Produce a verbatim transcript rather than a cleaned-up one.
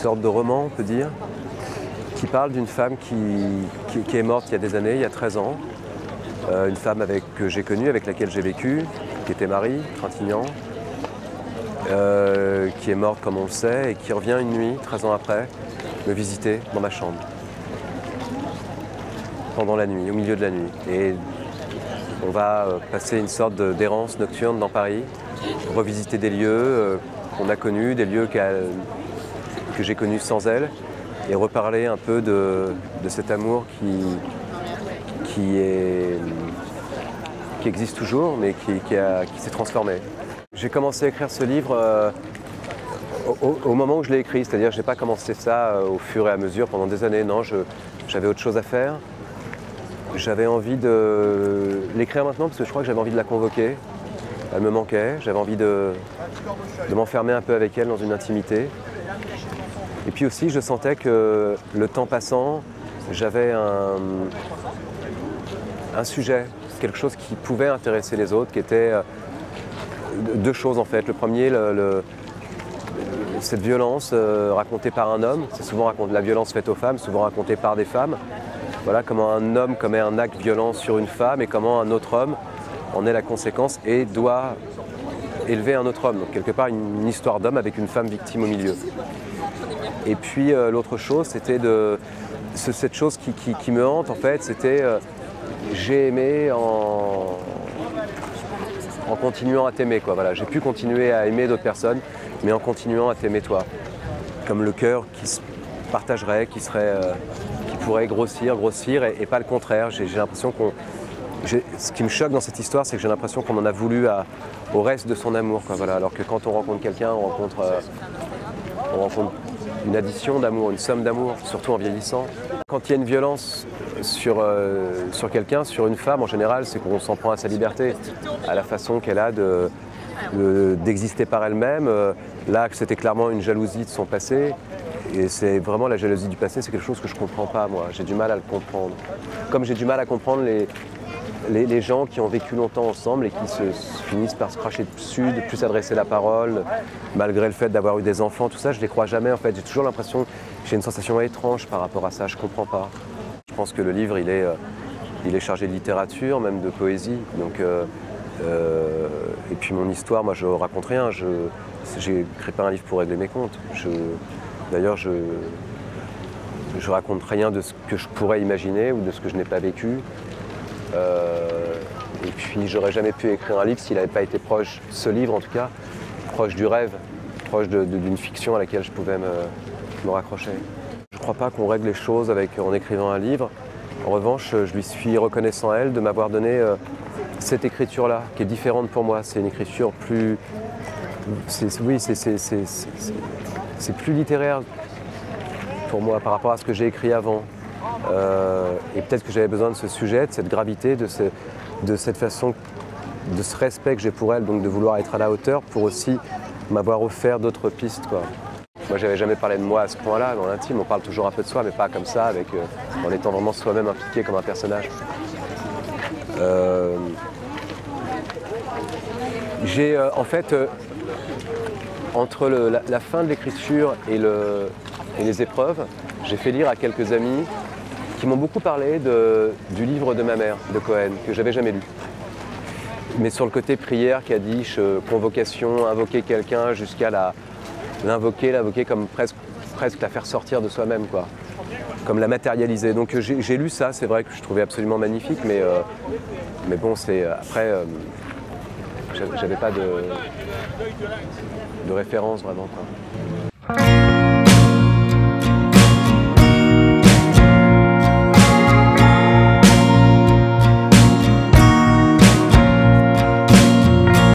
sorte de roman, on peut dire, qui parle d'une femme qui, qui, qui est morte il y a des années, il y a treize ans. Euh, une femme avec, que j'ai connue, avec laquelle j'ai vécu, qui était Marie Trintignant, euh, qui est morte comme on le sait, et qui revient une nuit, treize ans après, me visiter dans ma chambre. Pendant la nuit, au milieu de la nuit. Et on va passer une sorte d'errance nocturne dans Paris, revisiter des lieux euh, qu'on a connus, des lieux qu'elle, que j'ai connus sans elle, et reparler un peu de, de cet amour qui, qui, est, qui existe toujours, mais qui, qui, a, qui s'est transformé. J'ai commencé à écrire ce livre euh, au, au moment où je l'ai écrit, c'est-à-dire que je n'ai pas commencé ça euh, au fur et à mesure pendant des années, non, j'avais autre chose à faire. J'avais envie de l'écrire maintenant parce que je crois que j'avais envie de la convoquer. Elle me manquait, j'avais envie de, de m'enfermer un peu avec elle dans une intimité. Et puis aussi, je sentais que le temps passant, j'avais un, un sujet, quelque chose qui pouvait intéresser les autres, qui était deux choses en fait. Le premier, le, le, cette violence euh, racontée par un homme, c'est souvent raconté, la violence faite aux femmes, souvent racontée par des femmes. Voilà comment un homme commet un acte violent sur une femme et comment un autre homme en est la conséquence et doit élever un autre homme. Donc quelque part une, une histoire d'homme avec une femme victime au milieu. Et puis euh, l'autre chose, c'était de ce, cette chose qui, qui, qui me hante en fait, c'était euh, j'ai aimé en, en continuant à t'aimer quoi. Voilà, j'ai pu continuer à aimer d'autres personnes, mais en continuant à t'aimer toi. Comme le cœur qui se partagerait, qui serait euh, pourrait grossir, grossir et, et pas le contraire. J'ai l'impression qu'on... Ce qui me choque dans cette histoire, c'est que j'ai l'impression qu'on en a voulu à, au reste de son amour. Quoi, voilà. Alors que quand on rencontre quelqu'un, on rencontre, euh, on rencontre une addition d'amour, une somme d'amour, surtout en vieillissant. Quand il y a une violence sur, euh, sur quelqu'un, sur une femme, en général, c'est qu'on s'en prend à sa liberté, à la façon qu'elle a de, de, d'exister par elle-même. Là, c'était clairement une jalousie de son passé. Et c'est vraiment la jalousie du passé, c'est quelque chose que je ne comprends pas, moi. J'ai du mal à le comprendre. Comme j'ai du mal à comprendre les, les, les gens qui ont vécu longtemps ensemble et qui se, se finissent par se cracher dessus, de plus s'adresser la parole, malgré le fait d'avoir eu des enfants, tout ça, je ne les crois jamais, en fait. J'ai toujours l'impression, j'ai une sensation étrange par rapport à ça, je ne comprends pas. Je pense que le livre, il est, euh, il est chargé de littérature, même de poésie. Donc, euh, euh, et puis mon histoire, moi, je ne raconte rien. Je n'écris pas un livre pour régler mes comptes. Je, D'ailleurs, je ne raconte rien de ce que je pourrais imaginer ou de ce que je n'ai pas vécu. Euh, et puis, j'aurais jamais pu écrire un livre s'il n'avait pas été proche, ce livre en tout cas, proche du rêve, proche d'une fiction à laquelle je pouvais me, me raccrocher. Je ne crois pas qu'on règle les choses avec, en écrivant un livre. En revanche, je lui suis reconnaissant à elle de m'avoir donné euh, cette écriture-là, qui est différente pour moi. C'est une écriture plus... Oui, c'est plus littéraire pour moi par rapport à ce que j'ai écrit avant. Euh, et peut-être que j'avais besoin de ce sujet, de cette gravité, de, ce, de cette façon, de ce respect que j'ai pour elle, donc de vouloir être à la hauteur pour aussi m'avoir offert d'autres pistes, quoi. Moi, j'avais jamais parlé de moi à ce point-là, dans l'intime. On parle toujours un peu de soi, mais pas comme ça, avec, euh, en étant vraiment soi-même impliqué comme un personnage. Euh, j'ai euh, en fait... Euh, Entre le, la, la fin de l'écriture et, le, et les épreuves, j'ai fait lire à quelques amis qui m'ont beaucoup parlé de, du livre de ma mère, de Cohen, que j'avais jamais lu. Mais sur le côté prière, Kaddish, convocation, invoquer quelqu'un jusqu'à l'invoquer, l'invoquer comme presque, presque la faire sortir de soi-même, quoi. Comme la matérialiser. Donc j'ai lu ça, c'est vrai que je trouvais absolument magnifique, mais, euh, mais bon, c'est après, euh, j'avais pas de... de référence vraiment, quoi.